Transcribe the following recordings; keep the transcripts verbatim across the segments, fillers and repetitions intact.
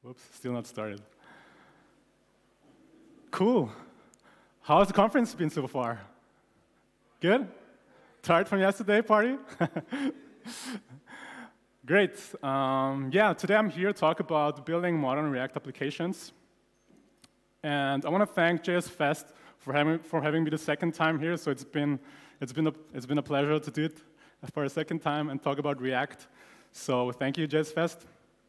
Whoops, still not started. Cool. How's the conference been so far? Good? Tired from yesterday party? Great. Um, yeah, today I'm here to talk about building modern React applications. And I want to thank J S Fest for having, for having me the second time here. So it's been, it's, been a, it's been a pleasure to do it for a second time and talk about React. So thank you, J S Fest.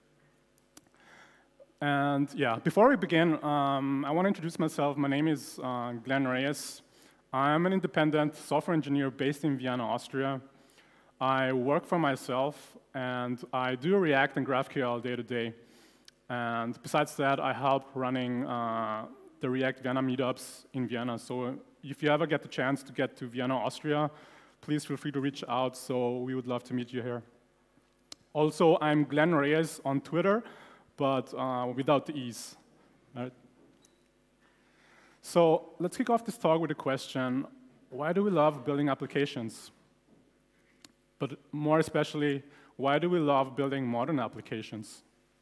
And yeah, before we begin, um, I want to introduce myself. My name is uh, Glenn Reyes. I'm an independent software engineer based in Vienna, Austria. I work for myself, and I do React and GraphQL day to day. And besides that, I help running uh, the React Vienna meetups in Vienna. So if you ever get the chance to get to Vienna, Austria, please feel free to reach out. So we would love to meet you here. Also, I'm Glenn Reyes on Twitter, but uh, without the E's. Right? So let's kick off this talk with a question: why do we love building applications? But more especially, why do we love building modern applications?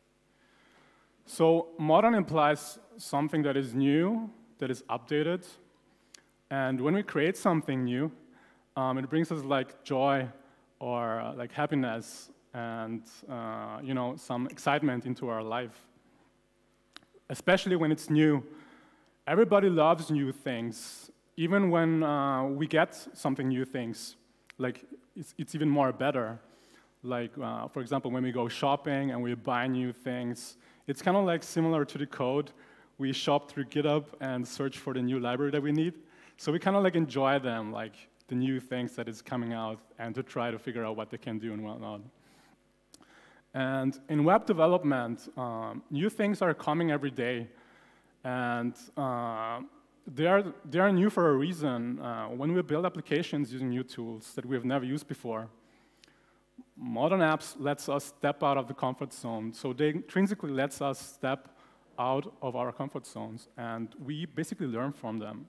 So modern implies something that is new, that is updated. And when we create something new, um, it brings us like joy or uh, like happiness and uh, you know, some excitement into our life. Especially when it's new. Everybody loves new things. Even when uh, we get something new things, like it's, it's even more better. Like, uh, for example, when we go shopping and we buy new things, it's kind of like similar to the code. We shop through GitHub and search for the new library that we need. So we kind of like enjoy them, like the new things that is coming out, and to try to figure out what they can do and whatnot. And in web development, um, new things are coming every day. And uh, they, are, they are new for a reason. Uh, when we build applications using new tools that we have never used before, modern apps lets us step out of the comfort zone. So they intrinsically lets us step out of our comfort zones, and we basically learn from them.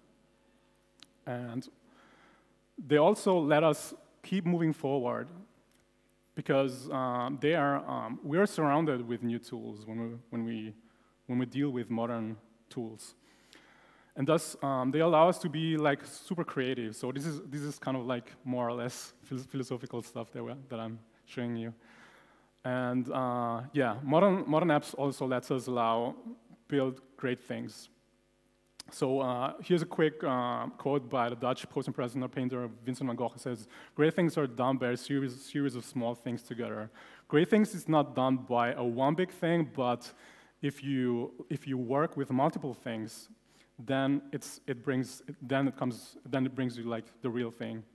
And they also let us keep moving forward, because um, they are, um, we are surrounded with new tools when we, when we, when we deal with modern tools. And thus, um, they allow us to be like super creative. So this is, this is kind of like more or less philosophical stuff that, we're, that I'm showing you. And uh, yeah, modern, modern apps also lets us allow build great things. So uh, here's a quick uh, quote by the Dutch post-impressionist painter Vincent van Gogh. It says, "Great things are done by a series, series of small things together." Great things is not done by a one big thing, but if you if you work with multiple things, then it's it brings then it comes then it brings you like the real thing.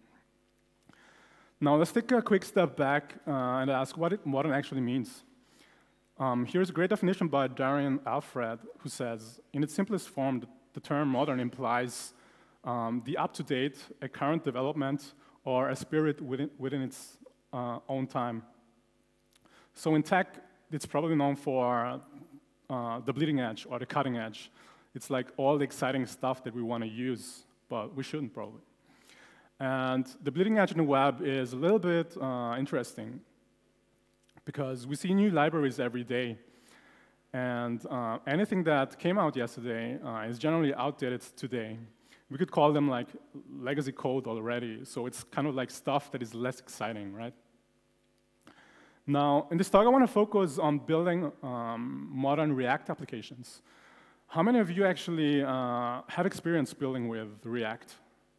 Now let's take a quick step back uh, and ask what it modern actually means. Um, here's a great definition by Darian Alfred, who says, in its simplest form, the, the term modern implies um, the up-to-date, a current development, or a spirit within, within its uh, own time. So in tech, it's probably known for uh, the bleeding edge or the cutting edge. It's like all the exciting stuff that we want to use, but we shouldn't probably. And the bleeding edge in the web is a little bit uh, interesting, because we see new libraries every day. And uh, anything that came out yesterday uh, is generally outdated today. We could call them like legacy code already. So it's kind of like stuff that is less exciting, right? Now, in this talk, I want to focus on building um, modern React applications. How many of you actually uh, have experience building with React?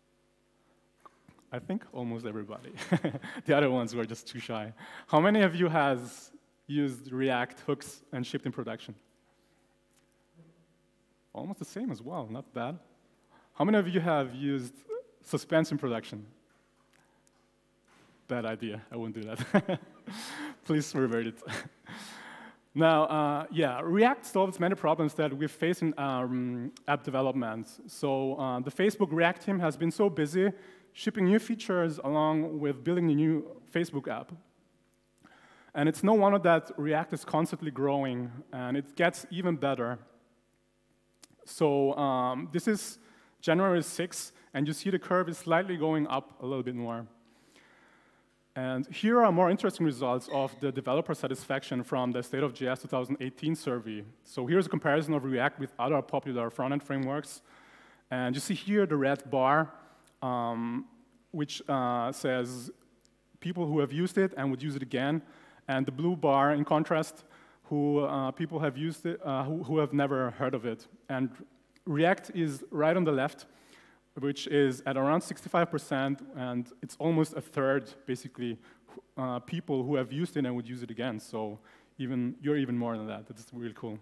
I think almost everybody. The other ones were just too shy. How many of you has used React hooks and shipped in production? Almost the same as well, not bad. How many of you have used Suspense in production? Bad idea, I won't do that. Please revert it. Now, uh, yeah, React solves many problems that we face in um, app development. So uh, the Facebook React team has been so busy shipping new features along with building a new Facebook app. And it's no wonder that React is constantly growing, and it gets even better. So um, this is January sixth, and you see the curve is slightly going up a little bit more. And here are more interesting results of the developer satisfaction from the State of J S twenty eighteen survey. So here's a comparison of React with other popular front-end frameworks. And you see here the red bar, um, which uh, says people who have used it and would use it again. And the blue bar, in contrast, who uh, people have used it, uh, who, who have never heard of it. And React is right on the left, which is at around sixty-five percent, and it's almost a third, basically, uh, people who have used it and would use it again. So even you're even more than that. That's really cool.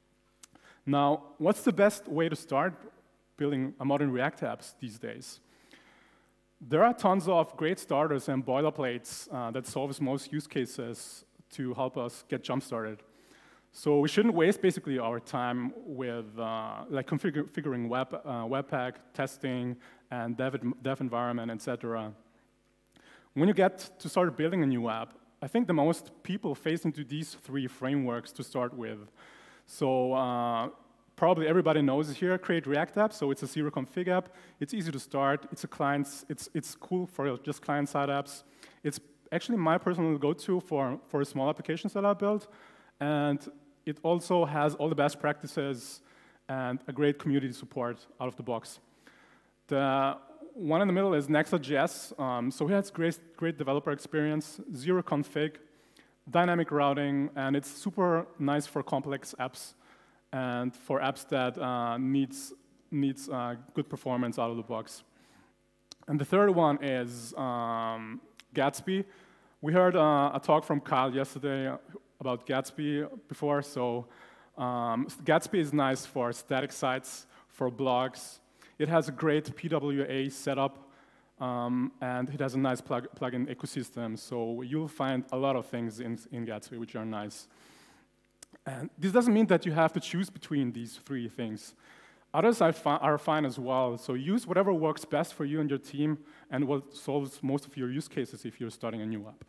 Now, what's the best way to start building a modern React apps these days? There are tons of great starters and boilerplates uh, that solves most use cases to help us get jump-started. So we shouldn't waste basically our time with uh, like configuring web, uh, Webpack, testing, and dev, dev environment, et cetera. When you get to start building a new app, I think the most people face into these three frameworks to start with. So uh, probably everybody knows here, create React app. So it's a zero config app. It's easy to start. It's a client. It's it's cool for just client-side apps. It's actually my personal go-to for for small applications that I build, and it also has all the best practices and a great community support out of the box. The one in the middle is Next.js. Um, so it has great, great developer experience, zero config, dynamic routing, and it's super nice for complex apps and for apps that uh, needs, needs uh, good performance out of the box. And the third one is um, Gatsby. We heard uh, a talk from Kyle yesterday about Gatsby before, so um, Gatsby is nice for static sites, for blogs. It has a great P W A setup, um, and it has a nice plug plugin ecosystem, so you'll find a lot of things in, in Gatsby which are nice. And this doesn't mean that you have to choose between these three things. Others are, fi are fine as well, so use whatever works best for you and your team and what solves most of your use cases if you're starting a new app.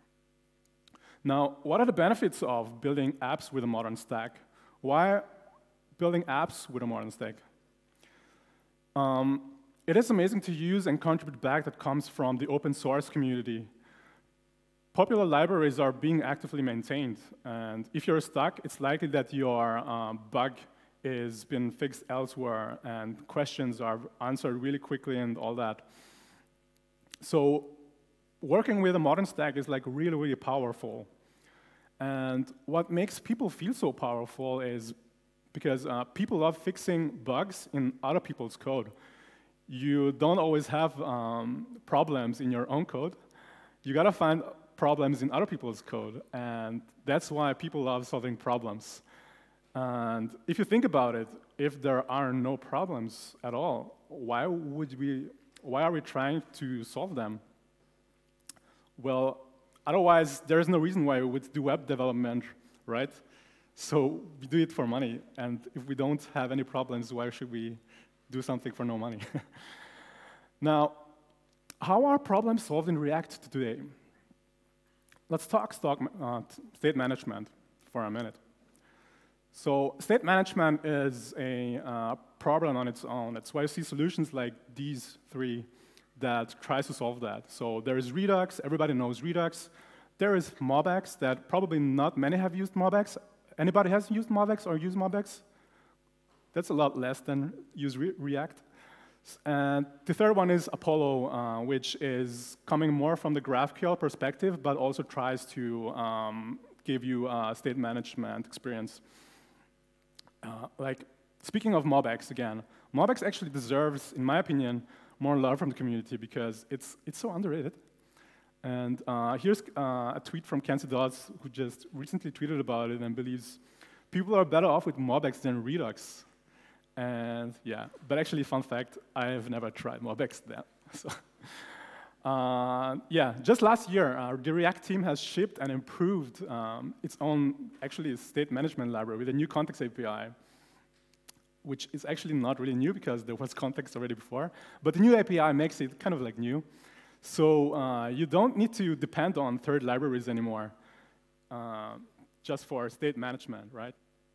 Now, what are the benefits of building apps with a modern stack? Why building apps with a modern stack? Um, it is amazing to use and contribute back that comes from the open source community. Popular libraries are being actively maintained, and if you're stuck, it's likely that your um, bug is been fixed elsewhere, and questions are answered really quickly and all that. So working with a modern stack is like really, really powerful. And what makes people feel so powerful is because uh, people love fixing bugs in other people's code. You don't always have um, problems in your own code. You gotta find problems in other people's code, and that's why people love solving problems. And if you think about it, if there are no problems at all, why would we, why are we trying to solve them? Well, otherwise, there's no reason why we would do web development, right? So we do it for money, and if we don't have any problems, why should we do something for no money? Now, how are problems solved in React today? Let's talk stock, uh, state management for a minute. So state management is a uh, problem on its own. That's why you see solutions like these three that tries to solve that. So there is Redux, everybody knows Redux. There is MobX that probably not many have used MobX. Anybody has used MobX or used MobX? That's a lot less than use Re React. And the third one is Apollo, uh, which is coming more from the GraphQL perspective, but also tries to um, give you a state management experience. Uh, like, speaking of MobX again, MobX actually deserves, in my opinion, more love from the community because it's, it's so underrated. And uh, here's uh, a tweet from Kenzie Dodds, who just recently tweeted about it and believes people are better off with MobX than Redux. And yeah, but actually, fun fact, I have never tried MobX then. So, uh, yeah, just last year, uh, the React team has shipped and improved um, its own, actually, state management library with a new context A P I, which is actually not really new because there was context already before. But the new A P I makes it kind of like new. So uh, you don't need to depend on third libraries anymore uh, just for state management, right?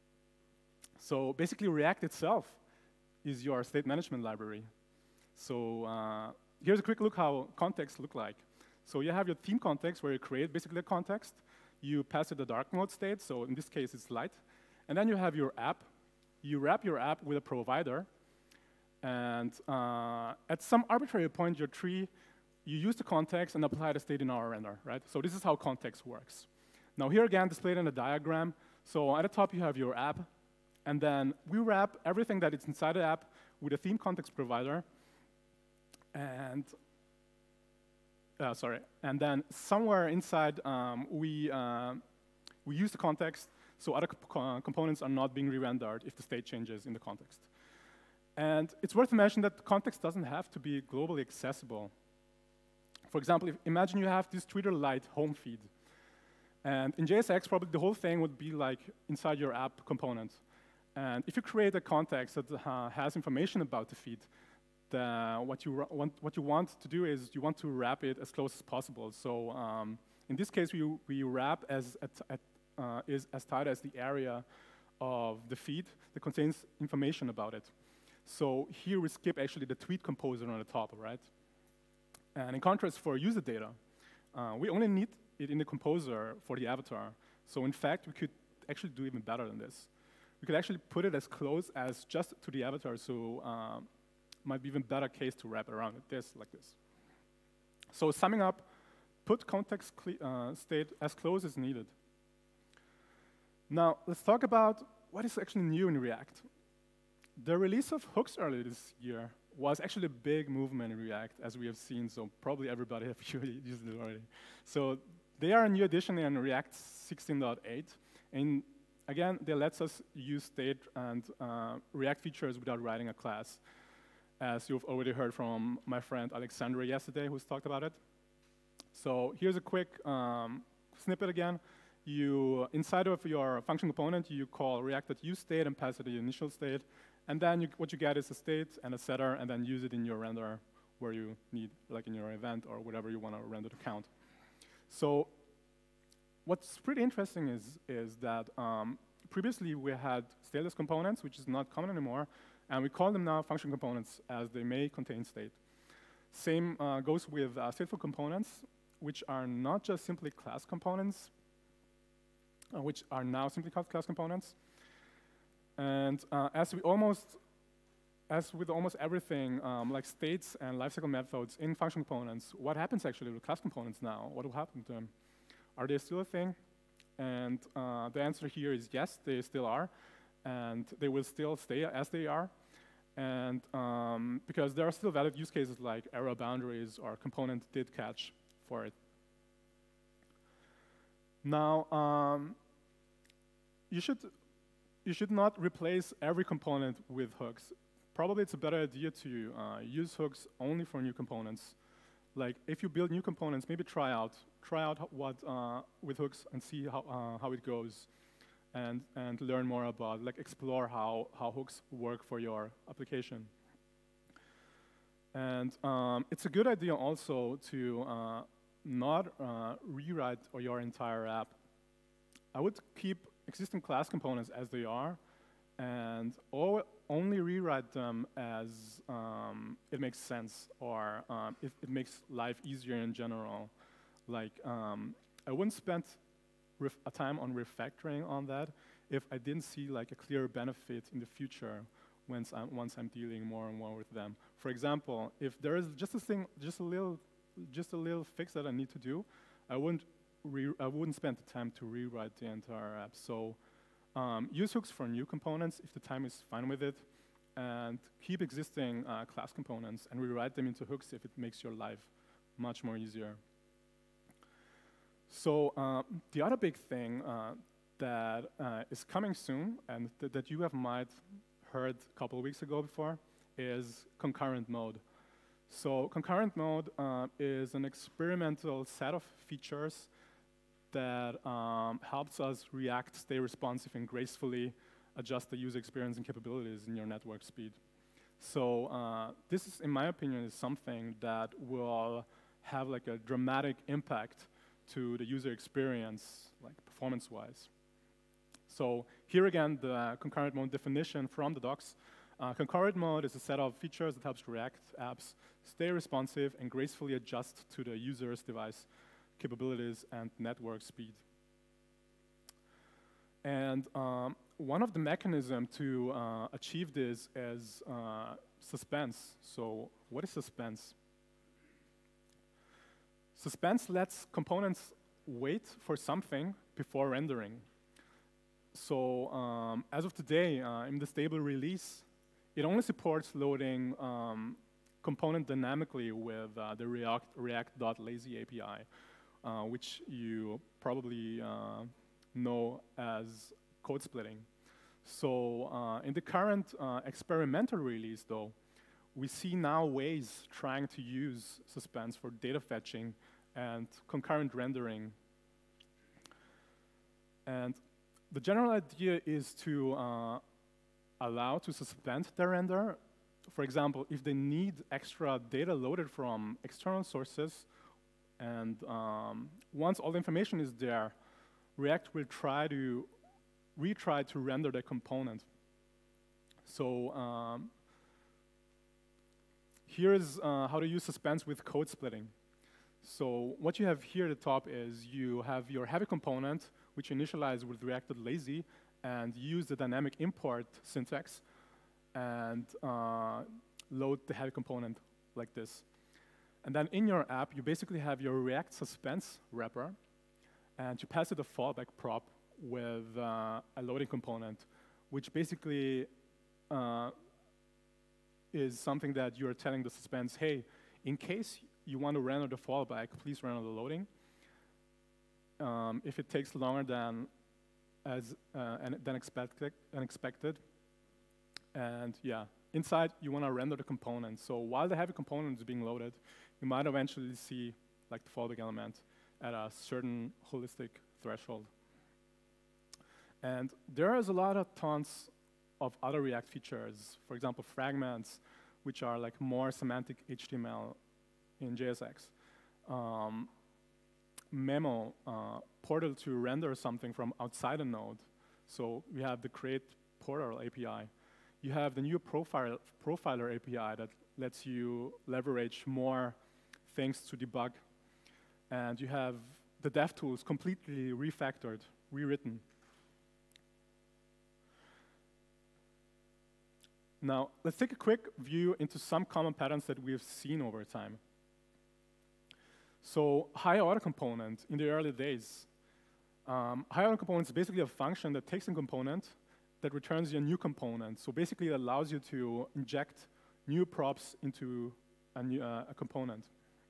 So basically, React itself is your state management library. So uh, here's a quick look how context look like. So you have your theme context where you create basically a context. You pass it the dark mode state, so in this case it's light. And then you have your app. You wrap your app with a provider. And uh, at some arbitrary point, your tree, you use the context and apply the state in our render, right? So this is how context works. Now here again, displayed in a diagram. So at the top, you have your app. And then we wrap everything that is inside the app with a theme context provider. And Uh, sorry, and then somewhere inside, um, we, uh, we use the context, so other co components are not being re-rendered if the state changes in the context. And it's worth mentioning that the context doesn't have to be globally accessible. For example, if, imagine you have this Twitter Lite home feed. And in J S X, probably the whole thing would be like inside your app component. And if you create a context that uh, has information about the feed, Uh, what, you want, what you want to do is you want to wrap it as close as possible. So um, in this case, we, we wrap as, at, at, uh, is as tight as the area of the feed that contains information about it. So here we skip actually the tweet composer on the top, right? And in contrast for user data, uh, we only need it in the composer for the avatar. So in fact, we could actually do even better than this. We could actually put it as close as just to the avatar. So um, might be even better case to wrap around it, this, like this. So summing up, put context uh, state as close as needed. Now, let's talk about what is actually new in React. The release of hooks earlier this year was actually a big movement in React, as we have seen, so probably everybody have used it already. So they are a new addition in React sixteen point eight, and again, they lets us use state and uh, React features without writing a class, as you've already heard from my friend Alexandra yesterday, who's talked about it. So here's a quick um, snippet again. You, inside of your function component, you call React.useState and pass it the initial state. And then you, what you get is a state and a setter, and then use it in your render where you need, like in your event or whatever you want to render to count. So what's pretty interesting is, is that um, previously we had stateless components, which is not common anymore. And we call them now function components, as they may contain state. Same uh, goes with uh, stateful components, which are not just simply class components, uh, which are now simply called class components. And uh, as we almost, as with almost everything, um, like states and lifecycle methods in function components, what happens actually with class components now? What will happen to them? Are they still a thing? And uh, the answer here is yes, they still are. And they will still stay as they are. And um, because there are still valid use cases like error boundaries or component did catch for it. Now, um, you should, you should not replace every component with hooks. Probably it's a better idea to uh, use hooks only for new components. Like if you build new components, maybe try out, try out what uh, with hooks and see how, uh, how it goes. And, and learn more about, like explore how, how hooks work for your application. And um, it's a good idea also to uh, not uh, rewrite your entire app. I would keep existing class components as they are, and all, only rewrite them as um, it makes sense, or um, if it makes life easier in general. Like, um, I wouldn't spend a time on refactoring on that if I didn't see like a clear benefit in the future once I'm, once I'm dealing more and more with them. For example, if there is just a thing, just a little, just a little fix that I need to do, I wouldn't, re I wouldn't spend the time to rewrite the entire app. So um, use hooks for new components if the time is fine with it, and keep existing uh, class components and rewrite them into hooks if it makes your life much more easier. So uh, the other big thing uh, that uh, is coming soon, and th that you have might heard a couple of weeks ago before, is concurrent mode. So concurrent mode uh, is an experimental set of features that um, helps us React stay responsive and gracefully adjust the user experience and capabilities in your network speed. So uh, this is, in my opinion, is something that will have like a dramatic impact to the user experience, like performance-wise. So here again, the concurrent mode definition from the docs. Uh, concurrent mode is a set of features that helps React apps stay responsive and gracefully adjust to the user's device capabilities and network speed. And um, one of the mechanisms to uh, achieve this is uh, Suspense. So what is Suspense? Suspense lets components wait for something before rendering. So um, as of today, uh, in the stable release, it only supports loading um, component dynamically with uh, the React, React.lazy A P I, uh, which you probably uh, know as code splitting. So uh, in the current uh, experimental release, though, we see now ways trying to use Suspense for data fetching and concurrent rendering. And the general idea is to uh, allow to suspend the render. For example, if they need extra data loaded from external sources, and um, once all the information is there, React will try to retry to render the component. So um, here is uh, how to use Suspense with code splitting. So what you have here at the top is you have your heavy component, which you initialize with React.lazy, and use the dynamic import syntax and uh, load the heavy component like this. And then in your app, you basically have your React Suspense wrapper, and you pass it a fallback prop with uh, a loading component, which basically uh, is something that you're telling the Suspense, hey, in case you want to render the fallback, please render the loading. Um, if it takes longer than as uh, and than expected, unexpected, and yeah, inside you want to render the component. So while the heavy component is being loaded, you might eventually see like the fallback element at a certain holistic threshold. And there is a lot of tons of other React features. For example, fragments, which are like more semantic H T M L in J S X. Um, memo, uh, portal to render something from outside a node. So we have the create portal A P I. You have the new profile, profiler A P I that lets you leverage more things to debug. And you have the dev tools completely refactored, rewritten. Now, let's take a quick view into some common patterns that we have seen over time. So high order component in the early days. Um, high order component is basically a function that takes a component that returns you a new component. So basically it allows you to inject new props into a, new, uh, a component.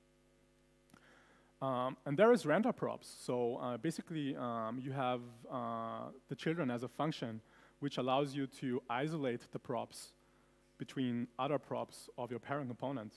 Um, and there is render props. So uh, basically um, you have uh, the children as a function which allows you to isolate the props between other props of your parent component.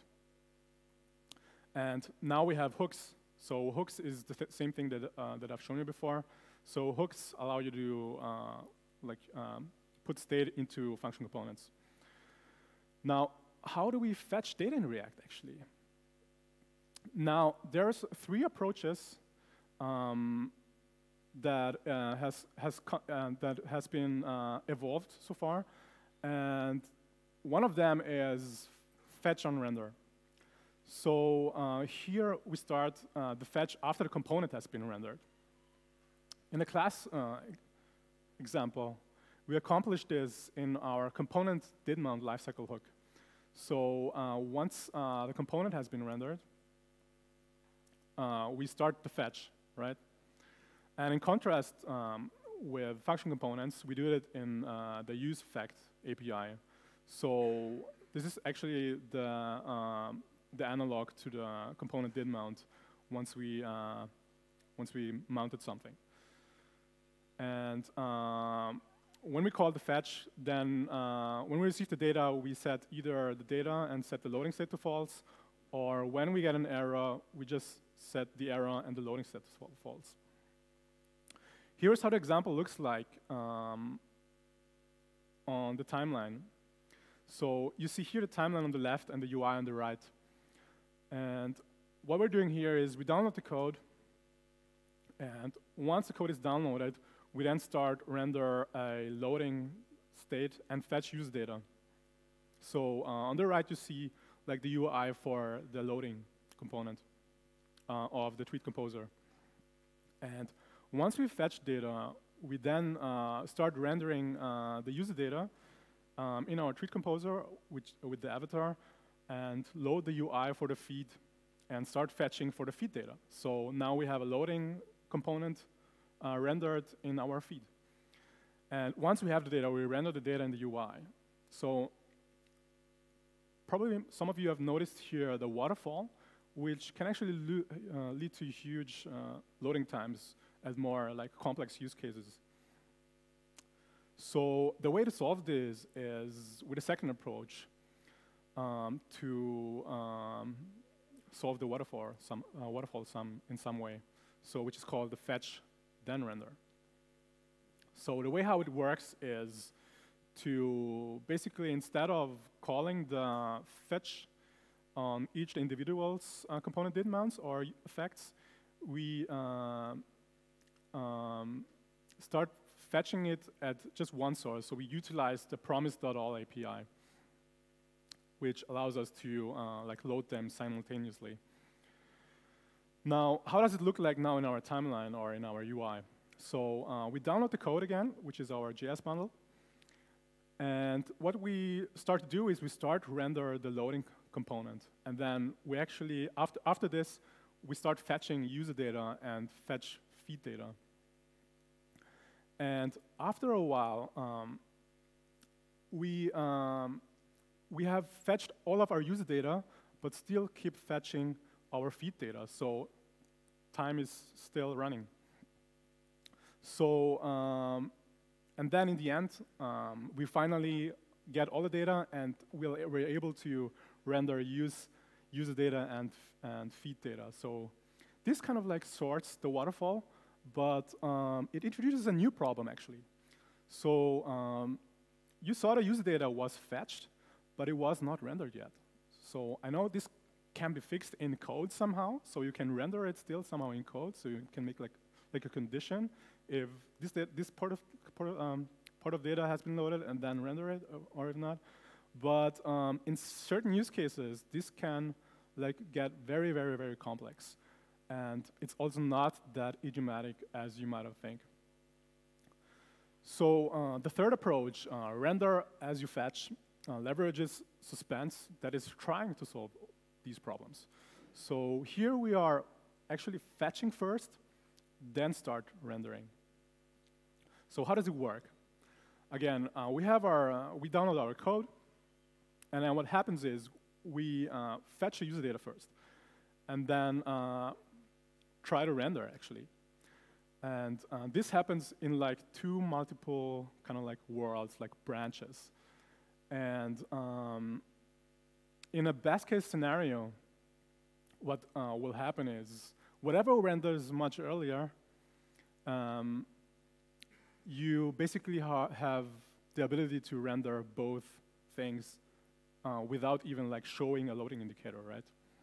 And now we have hooks. So hooks is the th same thing that, uh, that I've shown you before. So hooks allow you to uh, like um, put state into function components. Now, how do we fetch data in React, actually? Now, there's three approaches um, that, uh, has, has, uh, that has been uh, evolved so far. And one of them is fetch on render. So uh, here we start uh, the fetch after the component has been rendered. In the class uh, example, we accomplished this in our component did mount lifecycle hook. So uh, once uh, the component has been rendered, uh, we start the fetch, right? And in contrast um, with function components, we do it in uh, the use effect A P I. So this is actually the um, the analog to the component did mount once we uh, once we mounted something. And um, when we call the fetch, then uh, when we receive the data, we set either the data and set the loading state to false, or when we get an error, we just set the error and the loading state to false. Here's how the example looks like um, on the timeline. So you see here the timeline on the left and the U I on the right. And what we're doing here is we download the code, and once the code is downloaded, we then start render a loading state and fetch use data. So uh, on the right, you see like the U I for the loading component uh, of the tweet composer. And once we fetch data, we then uh, start rendering uh, the user data um, in our tweet composer which, with the avatar, and load the U I for the feed and start fetching for the feed data. So now we have a loading component uh, rendered in our feed. And once we have the data, we render the data in the U I. So probably some of you have noticed here the waterfall, which can actually uh, lead to huge uh, loading times as more like complex use cases. So the way to solve this is with a second approach um, to um, solve the waterfall, some, uh, waterfall some in some way. So which is called the fetch then render. So the way how it works is to basically, instead of calling the fetch on each individual's uh, component did mounts or effects, we uh, um, start fetching it at just one source. So we utilize the promise.all A P I, which allows us to uh, like load them simultaneously. Now, how does it look like now in our timeline or in our U I? So uh, we download the code again, which is our J S bundle. And what we start to do is we start to render the loading component. And then we actually, after, after this, we start fetching user data and fetch feed data. And after a while, um, we, um, we have fetched all of our user data, but still keep fetching our feed data. So time is still running. So, um, and then in the end, um, we finally get all the data, and we'll, we're able to render use, user data and, and feed data. So this kind of like sorts the waterfall, but um, it introduces a new problem, actually. So um, you saw the user data was fetched, but it was not rendered yet. So I know this can be fixed in code somehow, so you can render it still somehow in code, so you can make like, like a condition if this, this part, of, part, of, um, part of data has been loaded and then render it, or if not. But um, in certain use cases, this can like get very, very, very complex. And it's also not that idiomatic as you might have think. So uh, the third approach, uh, render as you fetch, uh, leverages Suspense that is trying to solve these problems. So here we are actually fetching first, then start rendering. So how does it work? Again, uh, we have our, uh, we download our code, and then what happens is we uh, fetch the user data first, and then uh, try to render, actually. And uh, this happens in like two multiple kind of like worlds, like branches. And um, in a best case scenario, what uh, will happen is whatever renders much earlier, um, you basically ha have the ability to render both things uh, without even like showing a loading indicator, right?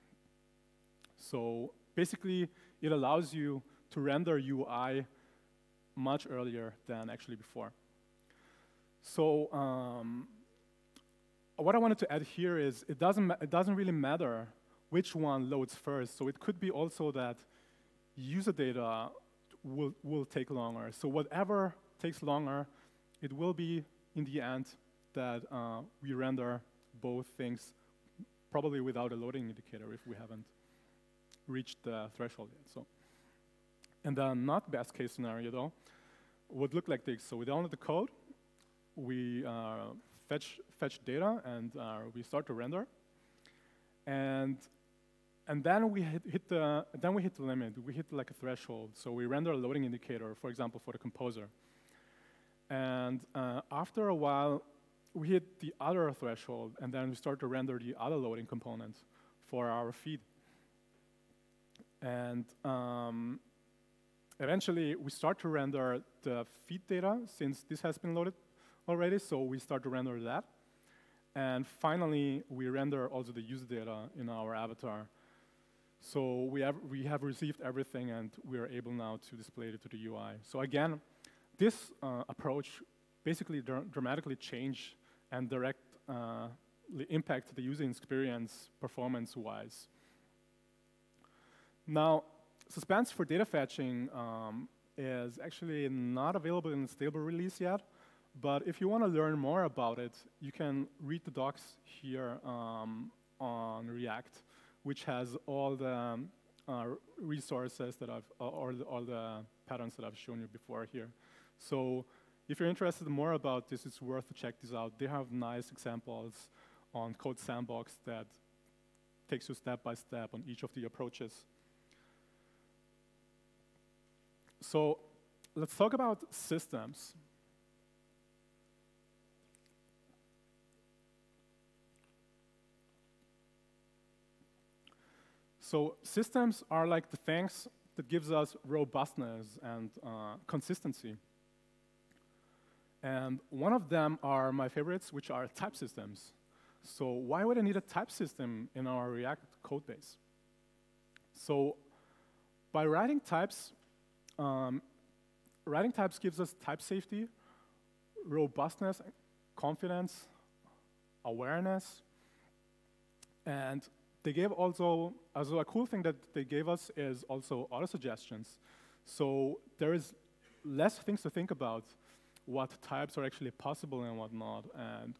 So basically, it allows you to render U I much earlier than actually before. So um, what I wanted to add here is it doesn't, it doesn't really matter which one loads first. So it could be also that user data will, will take longer. So whatever takes longer, it will be, in the end, that uh, we render both things, probably without a loading indicator if we haven't reached the threshold yet. So, and the not best case scenario, though, would look like this. So we download the code, we uh, fetch, fetch data, and uh, we start to render. And And then we hit, hit the then we hit the limit. We hit like a threshold. So we render a loading indicator, for example, for the composer. And uh, after a while, we hit the other threshold, and then we start to render the other loading component for our feed. And um, eventually, we start to render the feed data since this has been loaded already. So we start to render that. And finally, we render also the user data in our avatar. So we have, we have received everything, and we are able now to display it to the U I. So again, this uh, approach basically dr dramatically changed and direct uh, impact the user experience performance-wise. Now, Suspense for data fetching um, is actually not available in a stable release yet, but if you want to learn more about it, you can read the docs here um, on React, which has all the um, uh, resources that I've, uh, or the, all the patterns that I've shown you before here. So if you're interested more about this, it's worth to check this out. They have nice examples on Code Sandbox that takes you step by step on each of the approaches. So let's talk about systems. So systems are like the things that gives us robustness and uh, consistency. And one of them are my favorites, which are type systems. So why would I need a type system in our React code base? So by writing types, um, writing types gives us type safety, robustness, confidence, awareness, and they gave also, also a cool thing that they gave us is also auto-suggestions. So there is less things to think about, what types are actually possible and what not. And,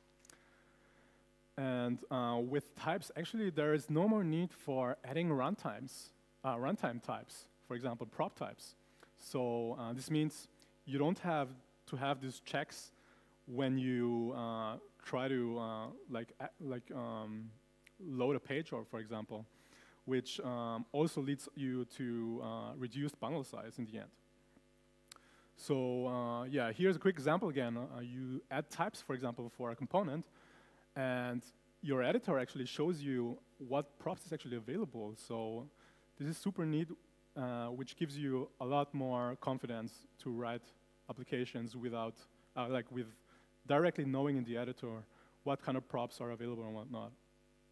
and uh, with types, actually, there is no more need for adding runtimes, uh, runtime types, for example, prop types. So uh, this means you don't have to have these checks when you uh, try to uh, like, like um, load a page, or for example, which um, also leads you to uh, reduced bundle size in the end. So uh, yeah, here's a quick example again. Uh, you add types, for example, for a component, and your editor actually shows you what props is actually available. So this is super neat, uh, which gives you a lot more confidence to write applications without, uh, like with directly knowing in the editor what kind of props are available and what not.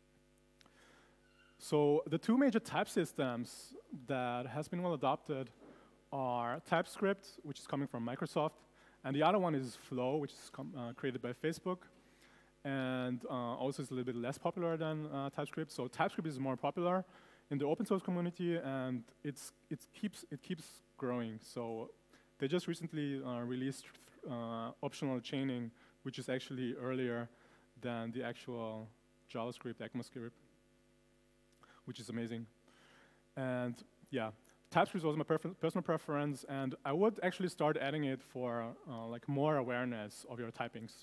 So the two major type systems that has been well adopted are TypeScript, which is coming from Microsoft, and the other one is Flow, which is uh, created by Facebook, and uh, also is a little bit less popular than uh, TypeScript. So TypeScript is more popular in the open source community, and it's, it, keeps, it keeps growing. So they just recently uh, released uh, optional chaining, which is actually earlier than the actual JavaScript, ECMAScript, which is amazing. And yeah, TypeScript was my prefer personal preference, and I would actually start adding it for uh, like more awareness of your typings.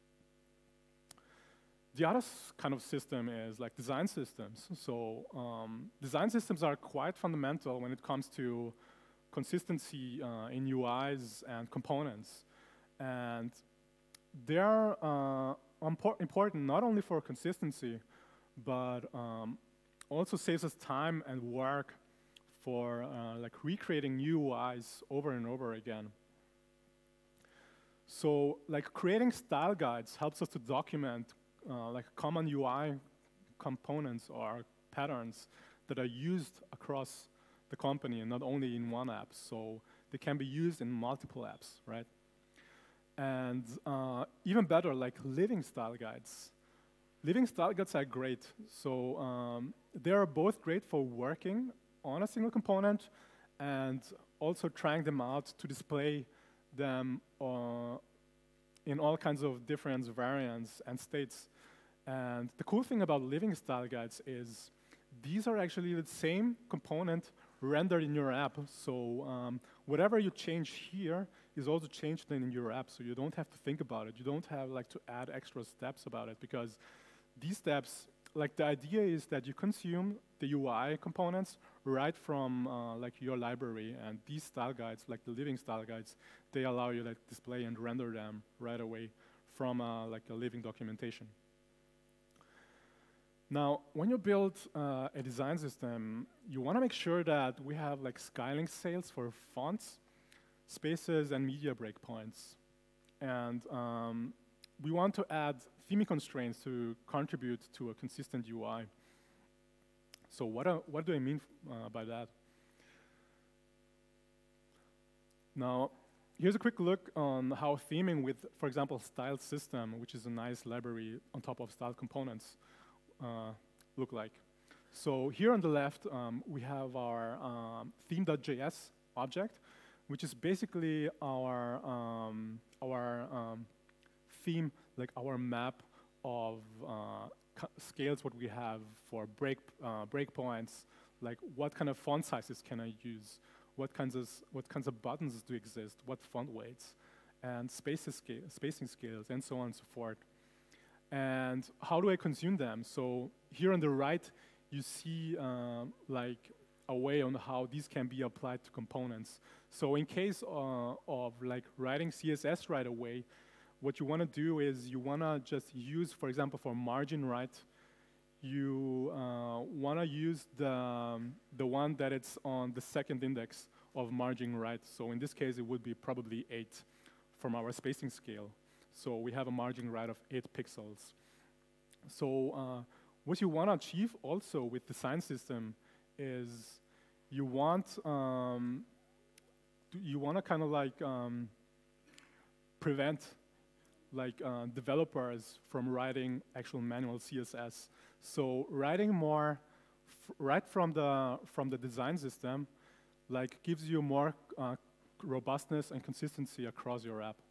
The other kind of system is like design systems. So um, design systems are quite fundamental when it comes to consistency uh, in U Is and components. And they're uh, impor important not only for consistency, but um, also saves us time and work for uh, like recreating new U Is over and over again. So like creating style guides helps us to document uh, like common U I components or patterns that are used across the company and not only in one app. So they can be used in multiple apps, right? And uh, even better, like living style guides. Living style guides are great. So um, they are both great for working on a single component and also trying them out to display them uh, in all kinds of different variants and states. And the cool thing about living style guides is these are actually the same component rendered in your app. So um, whatever you change here is also changed in your app. So you don't have to think about it. You don't have like to add extra steps about it, because these steps, like the idea is that you consume the U I components right from uh, like your library, and these style guides, like the living style guides, they allow you to like, display and render them right away from uh, like a living documentation. Now, when you build uh, a design system, you want to make sure that we have like scaling sales for fonts, spaces, and media breakpoints. And um, we want to add theming constraints to contribute to a consistent U I. So what, are, what do I mean uh, by that? Now, here's a quick look on how theming with, for example, styled system, which is a nice library on top of styled components, uh, look like. So here on the left, um, we have our um, theme.js object, which is basically our, um, our um, theme, like our map of uh, scales what we have for break, uh, breakpoints, like what kind of font sizes can I use, what kinds of, what kinds of buttons do exist, what font weights, and spaces scale, spacing scales, and so on and so forth. And how do I consume them? So here on the right, you see uh, like a way on how these can be applied to components. So in case uh, of like writing C S S right away, what you want to do is you want to just use, for example, for margin right, you uh, want to use the, um, the one that it's on the second index of margin right. So in this case, it would be probably eight from our spacing scale. So we have a margin right of eight pixels. So uh, what you want to achieve also with the design system is you want um, you want to kind of like um, prevent like uh, developers from writing actual manual C S S. So writing more f right from the from the design system, like gives you more uh, robustness and consistency across your app.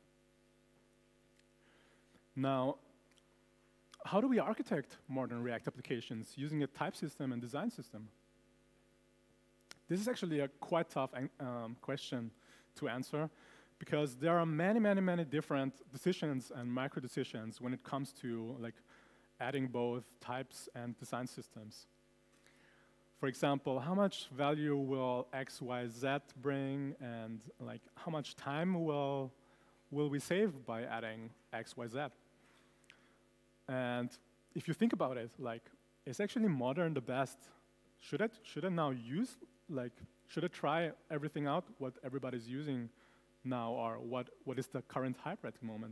Now, how do we architect modern React applications using a type system and design system? This is actually a quite tough um, question to answer, because there are many, many, many different decisions and micro decisions when it comes to like adding both types and design systems. For example, how much value will X, Y, Z bring, and like how much time will will we save by adding X, Y, Z? And if you think about it, like, is actually modern the best? Should it should I now use like should I try everything out what everybody's using now, or what what is the current hype at the moment?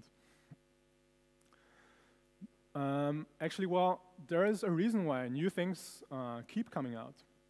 Um, actually, well, there is a reason why new things uh, keep coming out.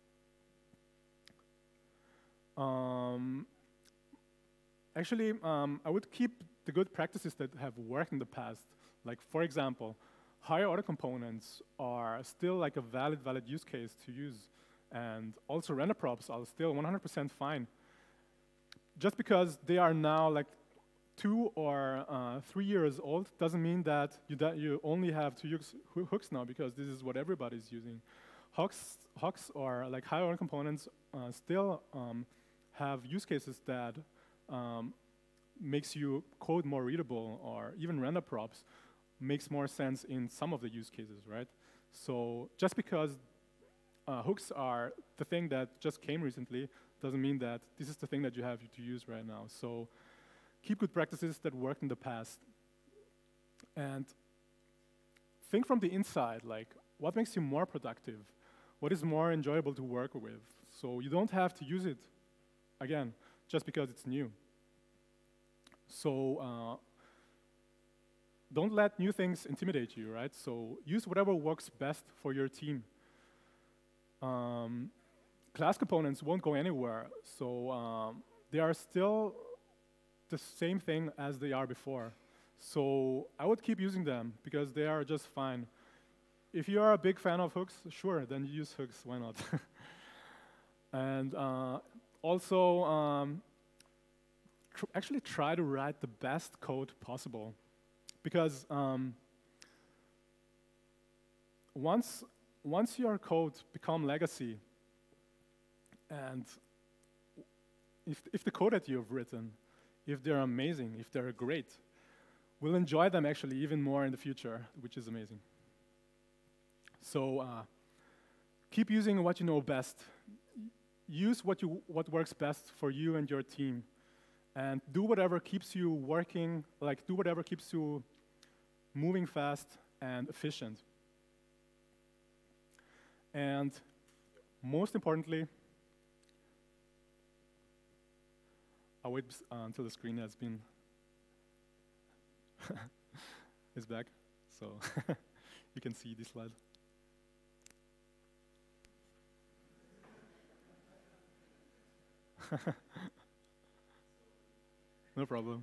Um, actually, um, I would keep the good practices that have worked in the past. Like, for example, higher order components are still like a valid, valid use case to use. And also render props are still one hundred percent fine. Just because they are now like two or uh, three years old doesn't mean that you, that you only have two hooks, hooks now, because this is what everybody's using. Hooks, hooks or like higher order components uh, still um, have use cases that um, makes you code more readable, or even render props makes more sense in some of the use cases, right? So just because uh, hooks are the thing that just came recently doesn't mean that this is the thing that you have to use right now. So keep good practices that worked in the past. And think from the inside, like, what makes you more productive? What is more enjoyable to work with? So you don't have to use it, again, just because it's new. So uh, don't let new things intimidate you, right? So use whatever works best for your team. Um, class components won't go anywhere, so um, they are still the same thing as they are before. So I would keep using them because they are just fine. If you are a big fan of hooks, sure, then use hooks, why not? And uh, also, um, tr actually try to write the best code possible. Because um, once, once your code become legacy, and if, if the code that you've written, if they're amazing, if they're great, we'll enjoy them actually even more in the future, which is amazing. So uh, keep using what you know best. Use what, you, what works best for you and your team. And do whatever keeps you working, like do whatever keeps you moving fast and efficient. And most importantly, I'll wait uh, until the screen has been is back, so you can see this slide. No problem.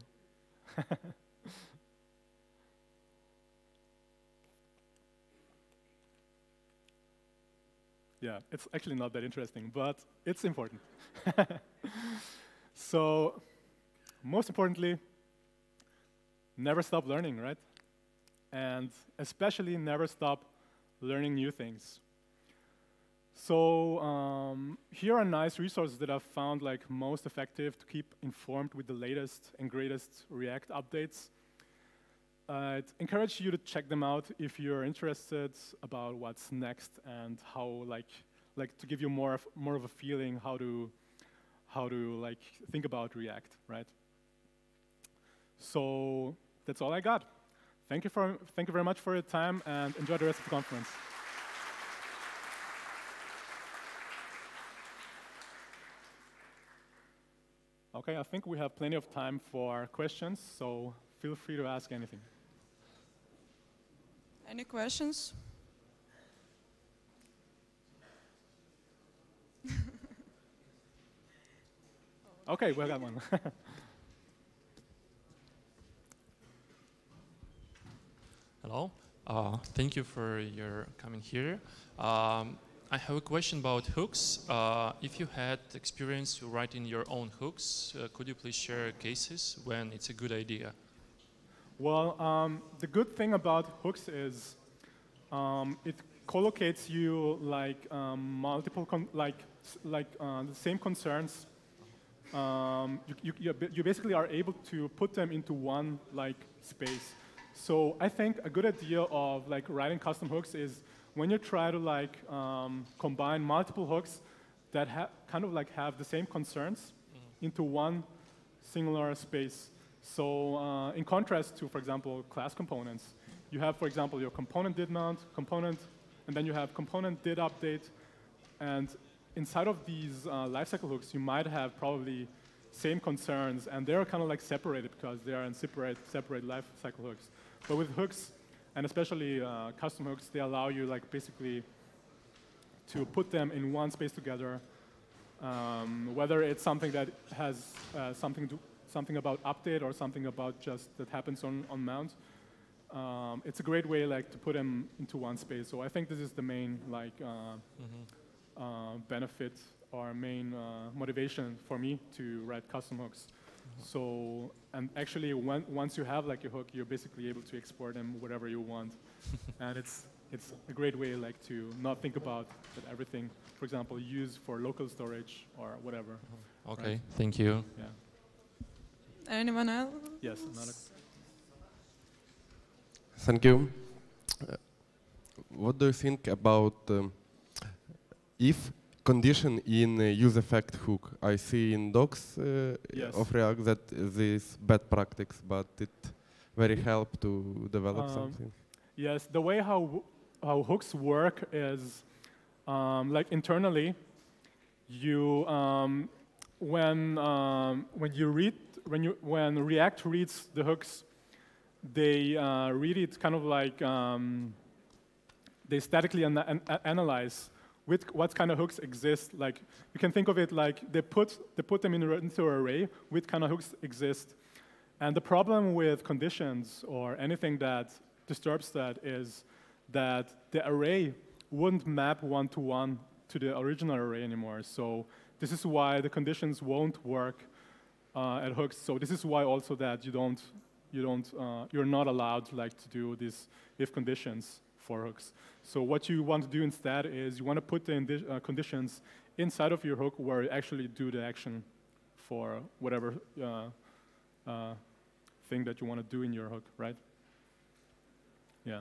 Yeah, it's actually not that interesting, but it's important. So, most importantly, never stop learning, right? And especially never stop learning new things. So um, here are nice resources that I've found like most effective to keep informed with the latest and greatest React updates. I'd encourage you to check them out if you're interested about what's next and how like like to give you more of, more of a feeling how to how to like think about React, right? So that's all I got. Thank you for thank you very much for your time and enjoy the rest of the conference. Okay, I think we have plenty of time for questions, so feel free to ask anything. Any questions? Okay, we got one. Hello. Uh, thank you for your coming here. Um, I have a question about hooks. Uh, if you had experience writing your own hooks, uh, could you please share cases when it's a good idea? Well, um, the good thing about hooks is um, it collocates you like um, multiple, con like like uh, the same concerns. Um, you, you, you basically are able to put them into one like space. So I think a good idea of like writing custom hooks is when you try to like um, combine multiple hooks that ha kind of like have the same concerns mm-hmm. into one singular space. So uh, in contrast to, for example, class components, you have, for example, your component did mount, component, and then you have component did update. And inside of these uh, lifecycle hooks, you might have probably same concerns, and they're kind of like separated because they are in separate, separate lifecycle hooks. But with hooks, and especially uh, custom hooks, they allow you like basically to put them in one space together, um, whether it's something that has uh, something to something about update or something about just that happens on, on mount. Um, it's a great way like to put them into one space. So I think this is the main like uh, mm-hmm. uh, benefit or main uh, motivation for me to write custom hooks. Mm-hmm. So, and actually when, once you have like a hook, you're basically able to export them whatever you want. And it's, it's a great way like to not think about that everything, for example, used for local storage or whatever. Mm-hmm. Okay, right? Thank you. Yeah. Anyone else? Yes, another. Thank you. Uh, what do you think about um, if condition in uh, use effect hook? I see in docs uh, yes. of React that this bad practice, but it very help to develop um, something. Yes, the way how how hooks work is um, like internally, you um, when um, when you read when you when React reads the hooks, they uh, read it kind of like um, they statically an an analyze with what kind of hooks exist. Like you can think of it like they put they put them in into an array with kind of hooks exist. And the problem with conditions or anything that disturbs that is that the array wouldn't map one to one to the original array anymore. So this is why the conditions won't work uh, at hooks. So this is why also that you don't you don't uh, you're not allowed like to do these if conditions for hooks. So what you want to do instead is you want to put the uh, conditions inside of your hook where you actually do the action for whatever uh, uh, thing that you want to do in your hook, right? Yeah.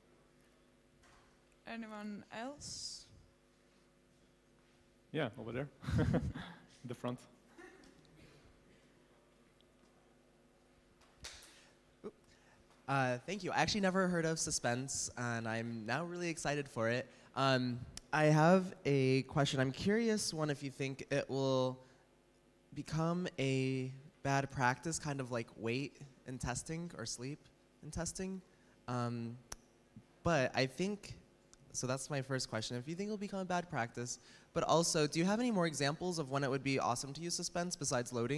Anyone else? Yeah, over there, the front. Uh, thank you. I actually never heard of Suspense, and I'm now really excited for it. Um, I have a question. I'm curious, one, if you think it will become a bad practice, kind of like wait in testing or sleep in testing. Um, but I think, so that's my first question. If you think it'll become a bad practice, but also, do you have any more examples of when it would be awesome to use Suspense besides loading?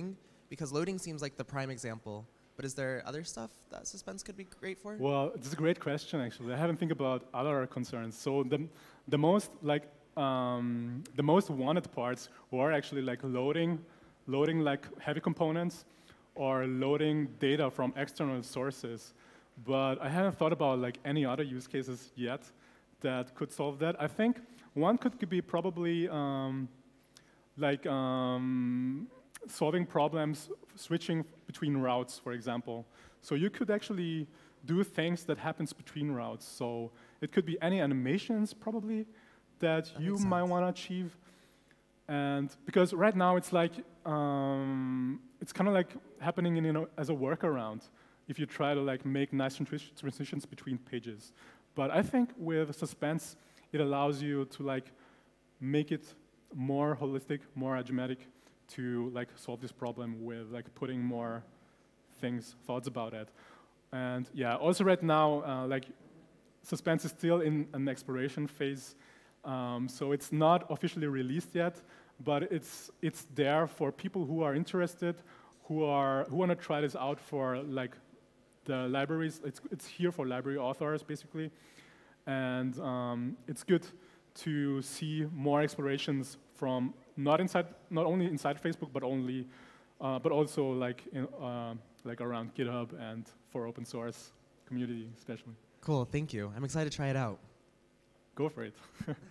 because loading seems like the prime example. But is there other stuff that Suspense could be great for? Well, this is a great question, actually. I haven't think about other concerns. So the, the most like um, the most wanted parts were actually like loading, loading like heavy components, or loading data from external sources. But I haven't thought about like any other use cases yet that could solve that. I think one could be probably um, like um, solving problems, switching between routes, for example. So you could actually do things that happens between routes. So it could be any animations, probably, that, that you might want to achieve. And because right now it's like, um, it's kind of like happening in, you know, as a workaround if you try to like make nice transitions between pages. But I think with Suspense, it allows you to like make it more holistic, more arithmetic, to like solve this problem with like putting more things, thoughts about it. And yeah, also right now, uh, like Suspense is still in an exploration phase, um, so it's not officially released yet, but it's it's there for people who are interested, who are who want to try this out for like the libraries. It's it's here for library authors basically, and um, it's good to see more explorations from not inside, not only inside Facebook, but only, uh, but also like in, uh, like around GitHub and for open source community especially. Cool, thank you. I'm excited to try it out. Go for it.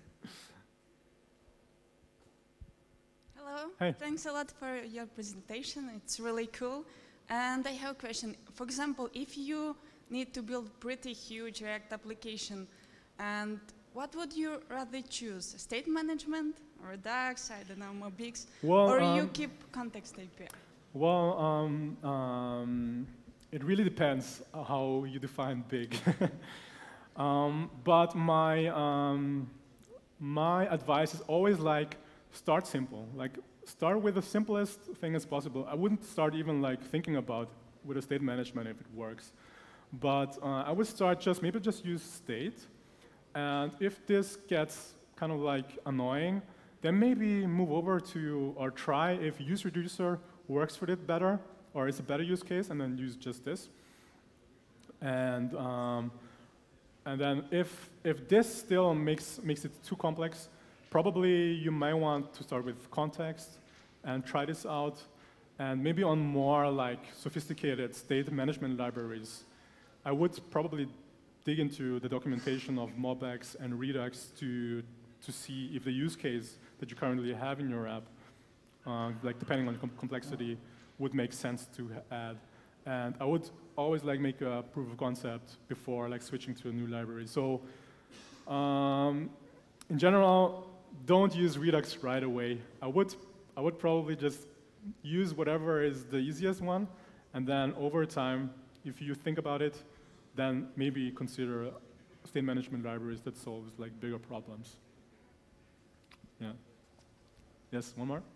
Hello. Hey. Thanks a lot for your presentation. It's really cool. And I have a question. For example, if you need to build pretty huge React application, and what would you rather choose? State management, Redux, I don't know, Mobix, well, or um, you keep context A P I? Well, um, um, it really depends how you define big. um, but my, um, my advice is always like, start simple. Like, start with the simplest thing as possible. I wouldn't start even like thinking about with a state management if it works. But uh, I would start just, maybe just use state. And if this gets kind of like annoying, then maybe move over to, or try if use reducer works for it better, or it's a better use case, and then use just this. And, um, and then if, if this still makes, makes it too complex, probably you might want to start with context and try this out, and maybe on more like sophisticated state management libraries. I would probably dig into the documentation of MobX and Redux to, to see if the use case that you currently have in your app, uh, like depending on com complexity, would make sense to add. And I would always like make a proof of concept before like switching to a new library. So um, in general, don't use Redux right away. I would, I would probably just use whatever is the easiest one, and then over time, if you think about it, then maybe consider state management libraries that solves like bigger problems. Yeah. Yes, one more?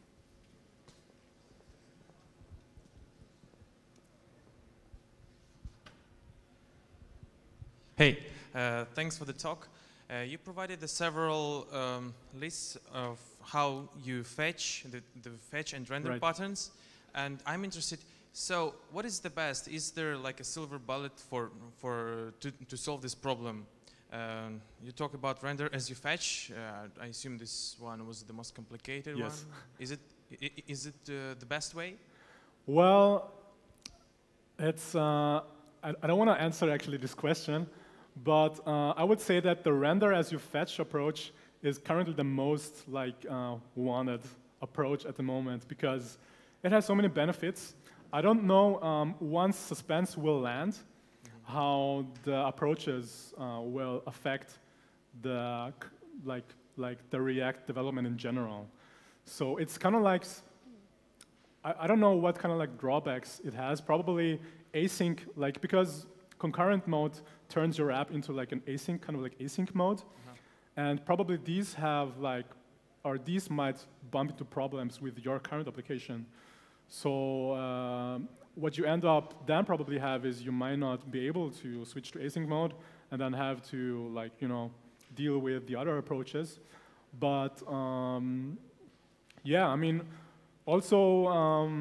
Hey, uh, thanks for the talk. Uh, you provided the several um, lists of how you fetch, the, the fetch and render right. patterns, and I'm interested, so what is the best? Is there like a silver bullet for, for to, to solve this problem? Um, you talk about render as you fetch. Uh, I assume this one was the most complicated yes. one. Is it, I, is it uh, the best way? Well, it's, uh, I, I don't want to answer actually this question, but uh, I would say that the render as you fetch approach is currently the most like uh, wanted approach at the moment because it has so many benefits. I don't know um, once Suspense will land, mm-hmm. how the approaches uh, will affect the like like the React development in general. So it's kind of like I, I don't know what kind of like drawbacks it has. Probably async, like because concurrent mode turns your app into like an async kind of like async mode, uh-huh. and probably these have like or these might bump into problems with your current application. So uh, what you end up then probably have is you might not be able to switch to async mode and then have to like, you know, deal with the other approaches. But um, yeah, I mean, also um,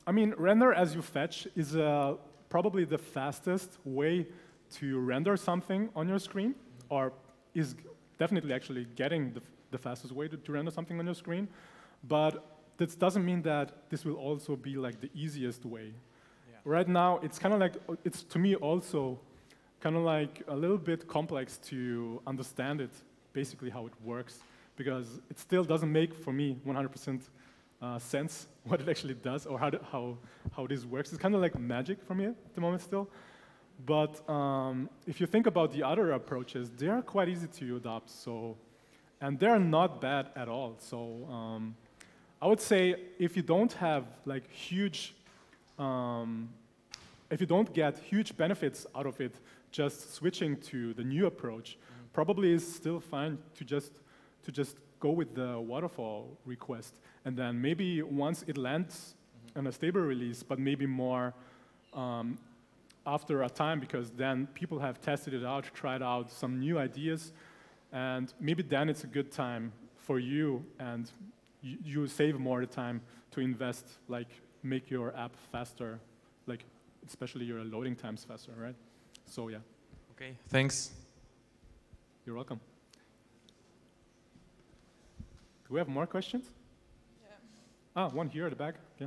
I mean, render as you fetch is uh, probably the fastest way to render something on your screen, or is definitely actually getting the, the fastest way to, to render something on your screen. But this doesn't mean that this will also be like the easiest way. Yeah. Right now, it's kind of like, it's to me also kind of like a little bit complex to understand it, basically how it works, because it still doesn't make, for me, one hundred percent uh, sense what it actually does or how, to, how, how this works. It's kind of like magic for me at the moment still. But um, if you think about the other approaches, they are quite easy to adopt, so, and they're not bad at all. So um, I would say if you don't have like huge, um, if you don't get huge benefits out of it, just switching to the new approach mm-hmm. probably is still fine to just to just go with the waterfall request, and then maybe once it lands mm-hmm. on a stable release, but maybe more um, after a time, because then people have tested it out, tried out some new ideas, and maybe then it's a good time for you, and you, you save more time to invest, like make your app faster, like especially your loading times faster, right? So yeah. Okay, thanks. You're welcome. Do we have more questions? Yeah. Ah, one here at the back. Yeah.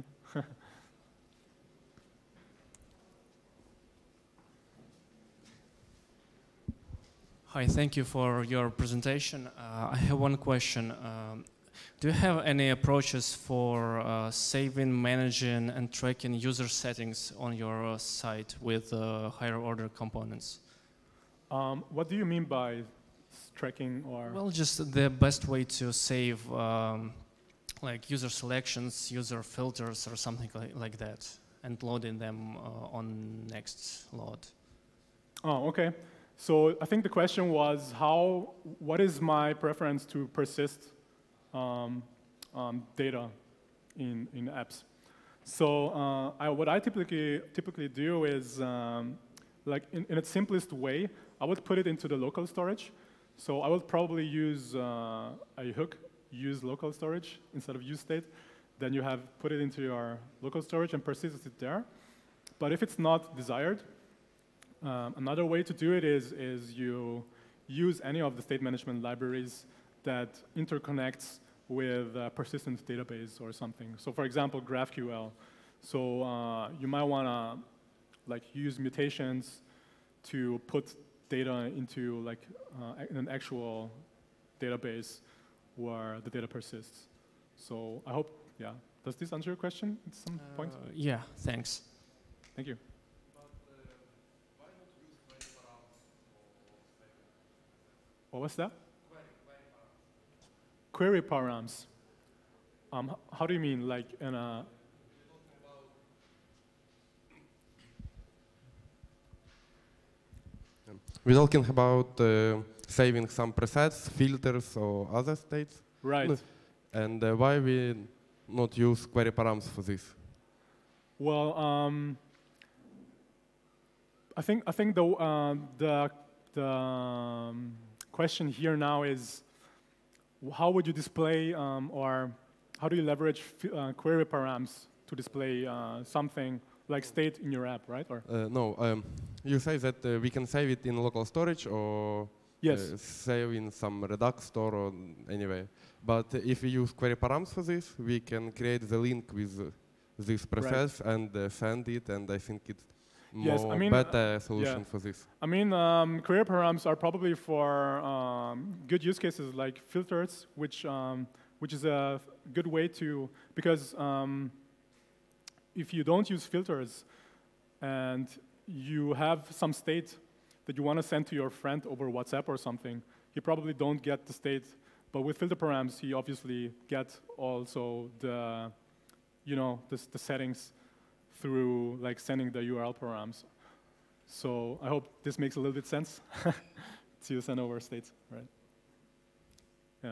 Hi, thank you for your presentation. Uh, I have one question. Um, do you have any approaches for uh, saving, managing, and tracking user settings on your uh, site with uh, higher order components? Um, what do you mean by tracking or? Well, just the best way to save um, like user selections, user filters, or something like, like that, and loading them uh, on next load. Oh, okay. So I think the question was how, what is my preference to persist um, um, data in, in apps? So uh, I, what I typically, typically do is, um, like in, in its simplest way, I would put it into the local storage. So I would probably use uh, a hook, use local storage instead of use state. Then you have put it into your local storage and persist it there. But if it's not desired, Um, another way to do it is, is you use any of the state management libraries that interconnects with a persistent database or something. So for example, GraphQL. So uh, you might want to like use mutations to put data into like uh, an actual database where the data persists. So I hope, yeah. Does this answer your question at some uh, point? Yeah, thanks. Thank you. What was that? Query params. Um, how do you mean, like in a? We're talking about uh, saving some presets, filters, or other states. Right. And uh, why we not use query params for this? Well, um, I think I think the uh, the the. Um, question here now is, how would you display um, or how do you leverage uh, query params to display uh, something like state in your app, right? Or uh, no, um, you say that uh, we can save it in local storage or yes. uh, save in some Redux store or anyway. But if we use query params for this, we can create the link with uh, this process right. and uh, send it, and I think it's yes, more I mean, better solution yeah. for this. I mean, um, query params are probably for um, good use cases like filters, which um, which is a good way to, because um, if you don't use filters and you have some state that you want to send to your friend over WhatsApp or something, he probably don't get the state. But with filter params, he obviously gets also the, you know, the, the settings through like sending the U R L params. So I hope this makes a little bit sense to send over states, right? Yeah.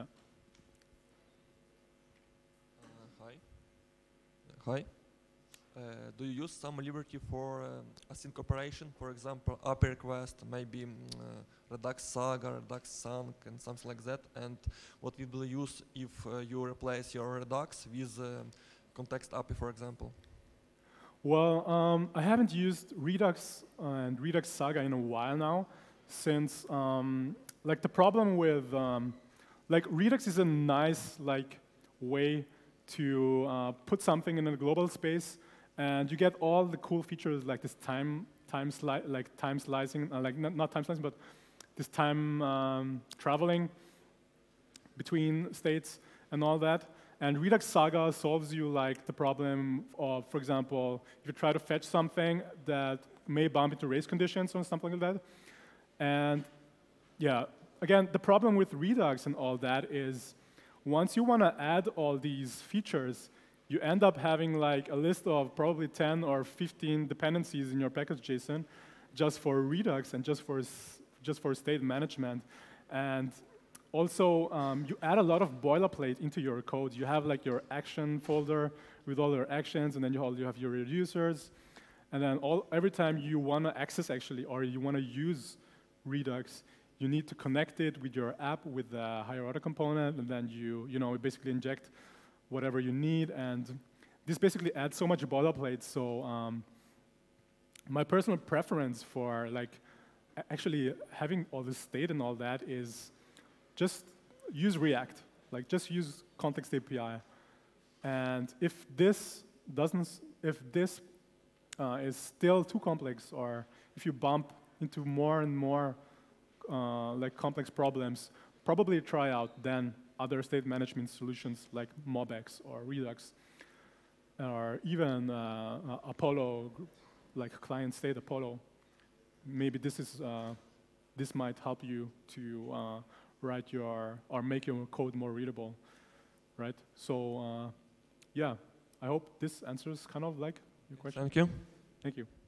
Uh, hi. Hi. Uh, do you use some liberty for uh, async operation? For example, A P I request, maybe um, uh, Redux Saga, Redux Sync, and something like that. And what we will use if uh, you replace your Redux with uh, context A P I, for example? Well, um, I haven't used Redux and Redux Saga in a while now, since um, like the problem with um, like Redux is a nice like way to uh, put something in a global space, and you get all the cool features like this time time sli like time slicing, uh, like not, not time slicing, but this time um, traveling between states and all that. And Redux Saga solves you like the problem of, for example, if you try to fetch something that may bump into race conditions or something like that. And yeah, again, the problem with Redux and all that is once you want to add all these features, you end up having like a list of probably ten or fifteen dependencies in your package.json just for Redux and just for, just for state management. And also, um, you add a lot of boilerplate into your code. You have like your action folder with all your actions, and then you, all, you have your reducers. And then all, every time you want to access actually, or you want to use Redux, you need to connect it with your app with the higher order component, and then you, you know, basically inject whatever you need. And this basically adds so much boilerplate. So um, my personal preference for like actually having all this state and all that is just use React, like just use context A P I. And if this doesn't, if this uh, is still too complex, or if you bump into more and more uh, like complex problems, probably try out then other state management solutions like MobX or Redux, or even uh, uh, Apollo, like client state Apollo. Maybe this is uh, this might help you to uh, write your, or make your code more readable, right? So, uh, yeah, I hope this answers kind of like your question. Thank you. Thank you.